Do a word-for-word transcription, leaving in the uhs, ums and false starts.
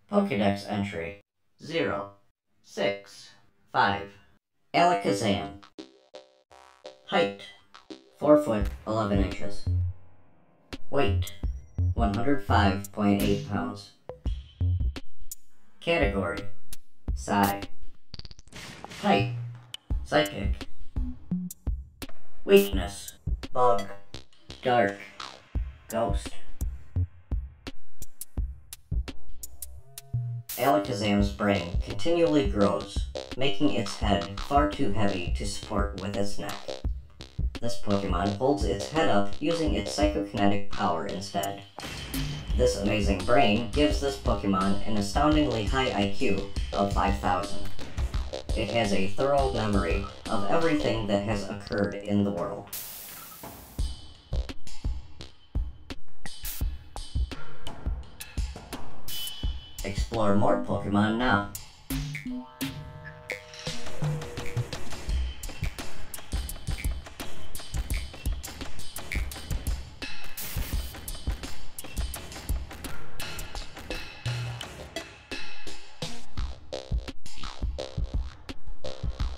Pokédex entry zero six five. Alakazam. Height four foot eleven inches. Weight one hundred five point eight pounds. Category Psi. Type Psychic. Weakness Bug, Dark, Ghost. Alakazam's brain continually grows, making its head far too heavy to support with its neck. This Pokemon holds its head up using its psychokinetic power instead. This amazing brain gives this Pokemon an astoundingly high I Q of five thousand. It has a thorough memory of everything that has occurred in the world. Explore more Pokemon now.